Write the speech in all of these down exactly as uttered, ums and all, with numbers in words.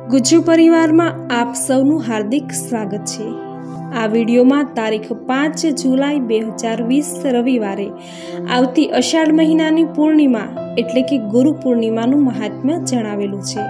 ગુજ્જુ પરિવારમાં આપ સૌનું હાર્દિક સ્વાગત છે। આ વિડીયોમાં તારીખ પાંચ જુલાઈ બે હજાર વીસ રવિવારે આવતી અષાઢ મહિનાની પૂર્ણિમા એટલે કે ગુરુ પૂર્ણિમાનું મહાત્મ્ય જણાવેલું છે।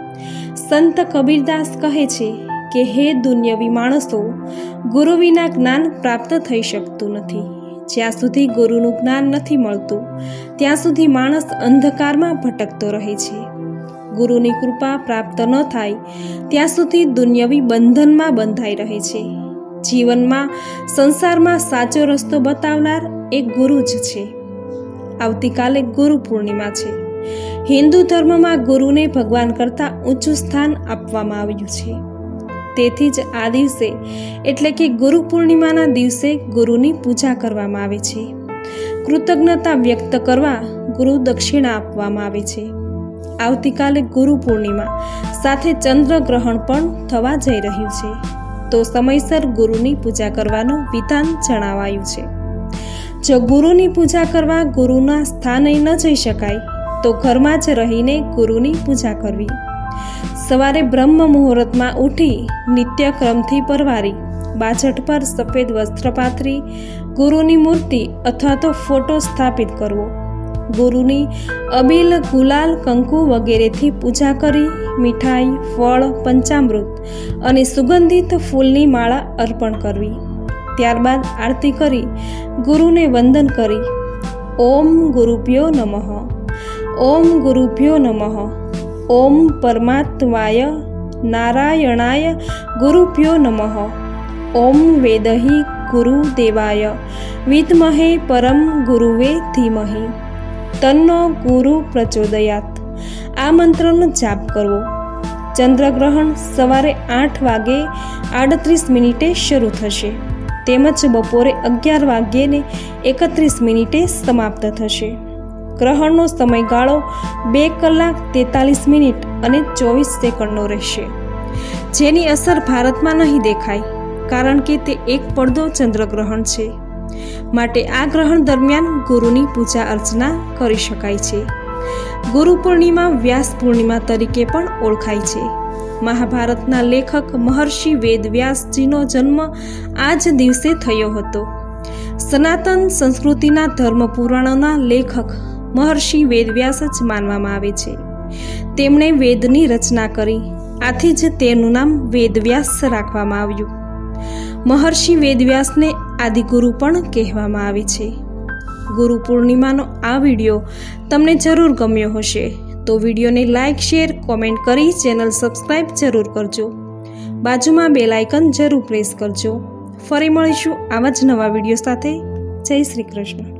સંત કબીરદાસ કહે છે કે હે દુન્યવી માણસો, ગુરુ વિના જ્ઞાન પ્રાપ્ત થઈ શકતું નથી। જ્યાં સુધી ગુરુનું જ્ઞાન નથી મળતું ત્યાં સુધી માણસ અંધકારમાં ભટકતો રહે છે। ગુરુની કૃપા પ્રાપ્ત ન થાય ત્યાં સુધી દુન્યવી બંધનમાં બંધાઈ રહે છે। જીવનમાં સંસારમાં સાચો રસ્તો બતાવનાર એક ગુરુ જ છે। આવતીકાલે ગુરુ પૂર્ણિમા છે। હિન્દુ ધર્મમાં ગુરુને ભગવાન કરતાં ઊંચું સ્થાન આપવામાં આવ્યું છે। તેથી જ આ દિવસે એટલે કે ગુરુ પૂર્ણિમાના દિવસે ગુરુની પૂજા કરવામાં આવે છે। કૃતજ્ઞતા વ્યક્ત કરવા ગુરુ દક્ષિણા આપવામાં આવે છે। આવતીકાલે ગુરુ પૂર્ણિમા સાથે ચંદ્ર ગ્રહણ પણ થવા જઈ રહ્યું છે, તો સમયસર ગુરુની પૂજા કરવાનું વિધાન જણાવાયું છે। જો ગુરુની પૂજા કરવા ગુરુના સ્થાને ન જઈ શકાય તો ઘરમાં જ રહીને ગુરુની પૂજા કરવી। સવારે બ્રહ્મ મુહૂર્તમાં ઉઠી નિત્યક્રમથી પરવારી બાજટ પર સફેદ વસ્ત્ર પાથરી ગુરુની મૂર્તિ અથવા તો ફોટો સ્થાપિત કરવો। ગુરુની અબીલ, ગુલાલ, કંકુ વગેરેથી પૂજા કરી મીઠાઈ, ફળ, પંચામૃત અને સુગંધિત ફૂલની માળા અર્પણ કરવી। ત્યારબાદ આરતી કરી ગુરુને વંદન કરી ઓમ ગુરુભ્યો નમઃ, ઓમ ગુરુભ્યો નમઃ, ઓમ પરમાત્માય નારાયણાય ગુરુભ્યો નમઃ, ઓમ વેદહિ ગુરુદેવાય વિદ્મહે પરમ ગુરુવે ધીમહિ તન્નો ગુરુ પ્રચોદયાત। આ મંત્રનો જાપ કરવો। ચંદ્રગ્રહણ સવારે આઠ વાગે આડત્રીસ મિનિટે શરૂ થશે તેમજ બપોરે અગિયાર વાગ્યે ને એકત્રીસ મિનિટે સમાપ્ત થશે। ગ્રહણનો સમયગાળો બે કલાક તેતાલીસ મિનિટ અને ચોવીસ સેકન્ડનો રહેશે, જેની અસર ભારતમાં નહીં દેખાય કારણ કે તે એક પડદો ચંદ્રગ્રહણ છે, માટે આ ગ્રહણ દરમિયાન ગુરુની પૂજા અર્ચના કરી શકાય છે। ગુરુ પૂર્ણિમા વ્યાસ પૂર્ણિમા તરીકે પણ ઓળખાય છે। મહાભારતના લેખક મહર્ષિ વેદવ્યાસજીનો જન્મ આ જ દિવસે થયો હતો। સનાતન સંસ્કૃતિના ધર્મ પુરાણોના લેખક મહર્ષિ વેદવ્યાસ જ માનવામાં આવે છે। તેમણે વેદની રચના કરી, આથી જ તેનું નામ વેદવ્યાસ રાખવામાં આવ્યું। મહર્ષિ વેદવ્યાસને આદિગુરુ પણ કહેવામાં આવે છે। ગુરુ પૂર્ણિમાનો આ વિડીયો તમને જરૂર ગમ્યો હશે તો વિડીયોને લાઇક, શેર, કોમેન્ટ કરી ચેનલ સબસ્ક્રાઈબ જરૂર કરજો। બાજુમાં બેલ આઇકન જરૂર પ્રેસ કરજો। ફરી મળીશું આવા જ નવા વિડીયો સાથે। જય શ્રી કૃષ્ણ।